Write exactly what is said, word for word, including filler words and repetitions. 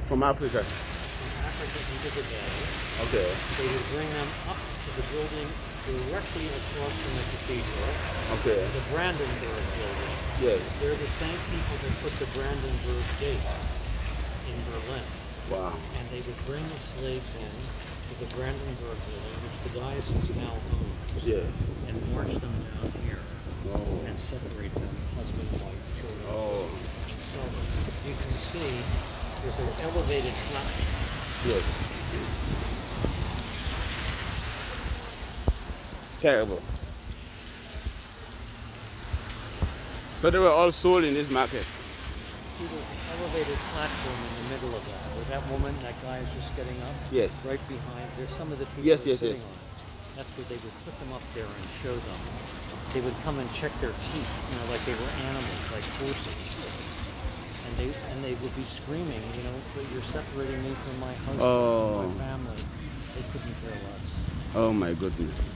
From Africa. From Africa into the day. Okay. They would bring them up to the building directly across from the cathedral. Okay. The Brandenburg building. Yes. They're the same people that put the Brandenburg Gate in Berlin. Wow. And they would bring the slaves in to the Brandenburg building, which the diocese now owns. Yes. And march them down here. Oh. And separate them, husband, wife, children. Oh. So you can see there's an elevated platform. Yes. Terrible. So they were all sold in this market. See, there's an elevated platform in the middle of that, where that woman, that guy is just getting up. Yes. Right behind. There's some of the people Yes, that are yes, sitting yes. on it. That's where they would put them up there and show them. They would come and check their teeth, you know, like they were animals, like horses. And they and they would be screaming, you know, but you're separating me from my husband, Oh. from my family. They couldn't care less. Oh my goodness.